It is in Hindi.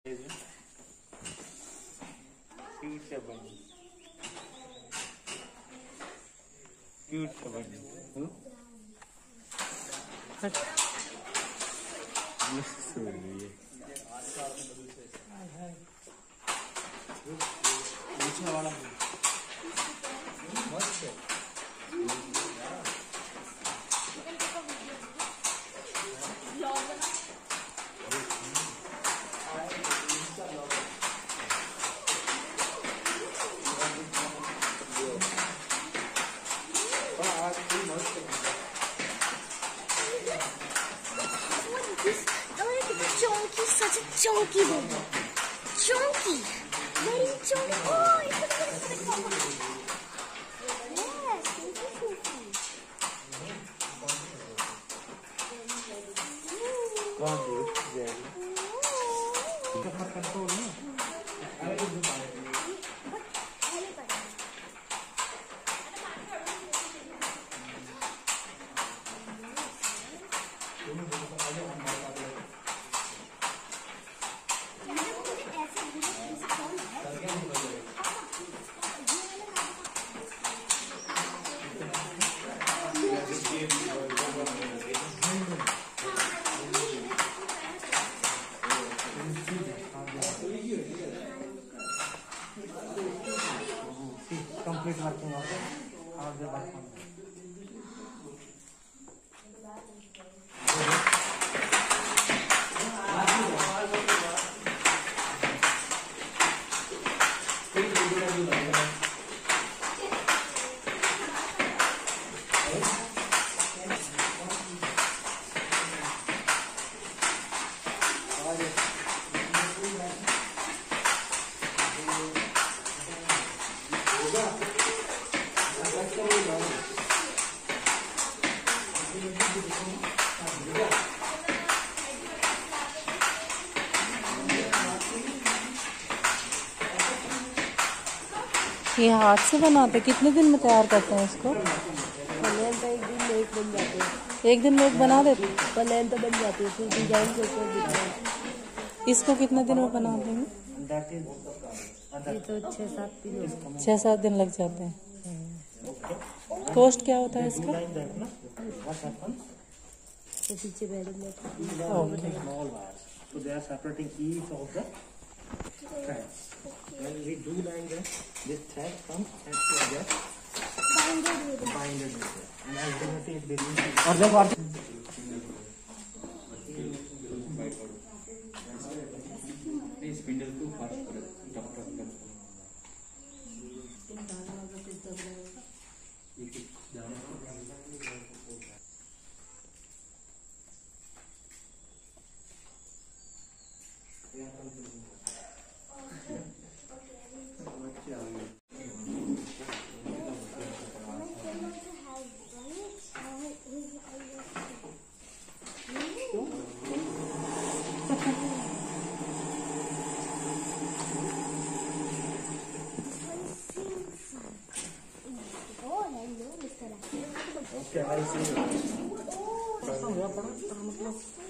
क्यूट सा बनी, क्यूट सा बनी। वाला मस्त है। Chunky, such a chunky baby. Chunky, very chunky. Oh, it's a very chunky. Yes, it's a chunky. कौन है? इसका कंट्रोल है। Complete working of the ये हाथ से बनाते, कितने दिन में तैयार करते हैं इसको? एक दिन में एक बन जाते हैं। एक दिन में एक बना देते? प्लेन तो बन जाती है, फिर डिजाइन के ऊपर दिखता है। इसको कितने दिन में बना देंगे? ये तो 6-7 दिन 6-7 दिन लग जाते हैं। कॉस्ट क्या होता है इसका? तो पीछे बैठे When we do like that, this thread comes and to get binded with it. And ultimately it begins. और जब आप spindle too fast कर Oh, hello, Mr. Okay, I see.